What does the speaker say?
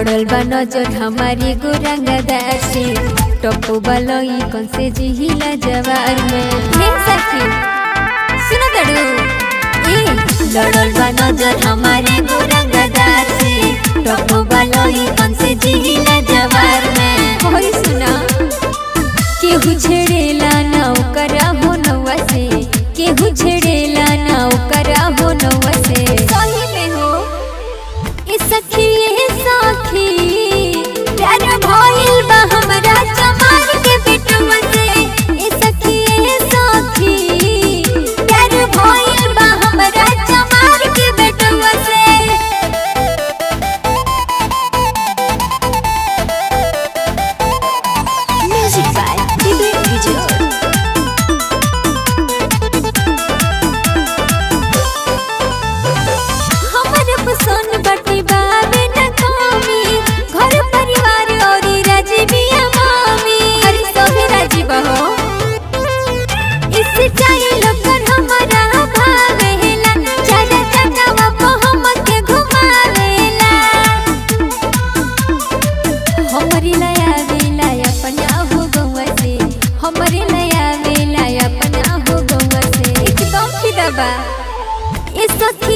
लड़ल बा नजर हमारी गुरंगदार से टप्पू बलोई कौन से जिहिला जवार में हे सखी सुनो तड़ू लड़ल बा नजर हमारी गुरंगदार से टप्पू बलोई कौन से जिहिला जवार में कोई सुना केहू छेड़ेला ना ओकरा हो नौवा से केहू छेड़ेला ना ओकरा हो नौवा से सही में हो ए सखी प्यार भइल बा हमरा चमार के बेटवा से ए सखी प्यार भइल बा हमरा चमार के बेटवा से म्यूजिक बाय डीबी विजय हमर पसंद बटी बाबे न कमी घर परिवार और राजीबिया मामी हरी सोहे राजीबा हो इससे चाहिए लोगन हमारा भावेला चाचा चाचा को हमके घुमावेला हमरी लया वेला अपना हो गौवा से हमरी लया वेला अपना हो गौवा से एकदम फिदा बा ए सखी